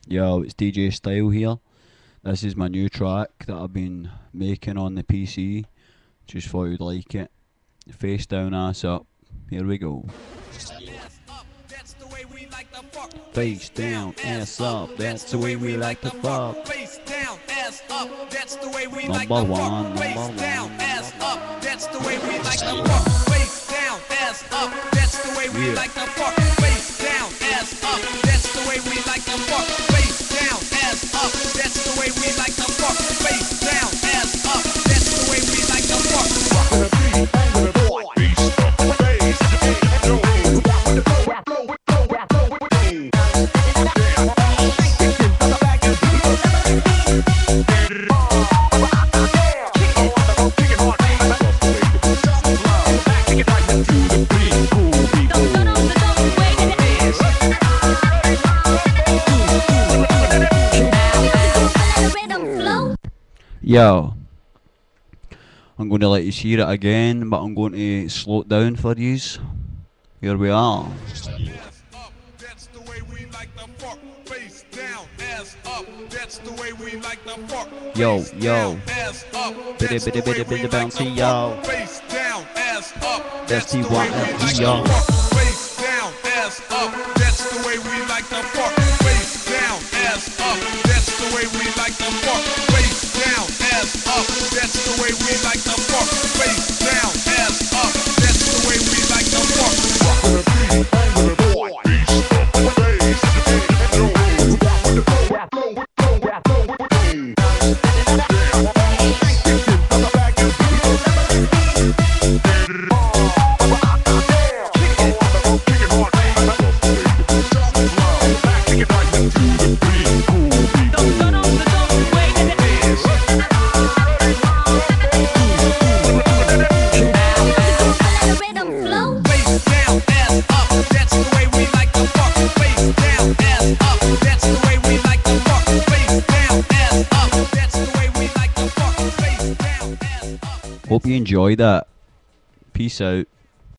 Yo, it's DJ Style here. This is my new track that I've been making on the PC. Just thought you'd like it. Face down, ass up. Here we go. Face down, ass up. That's the way we like to fuck. Face down, ass up. That's the way we like Number to one, fuck. Face number down, one. ass up. That's the way we like to fuck. Face down, ass up. That's the way we like to fuck. Face down, ass up. That's the way we like to fuck. Face down, ass up. That's the way we like to fuck. Face down, ass up. That's the way we like to fuck. Yo, I'm going to let you hear it again, but I'm going to slow it down for yous. Here we are. That's the way we like to fuck. Face down, ass up. That's the way we like to fuck. Yo, yo. Ass up. Bitty, bitty, bitty, bitty, bouncy, yo. Face down, ass up. That's DJIN, yo. Face down, ass up. That's the way we like to fuck. Face down, ass up. That's the way we like to fuck. Face down, ass up. That's the way we like to fuck. Face down, ass up. That's the way we like to fuck. Hope you enjoyed that. Peace out.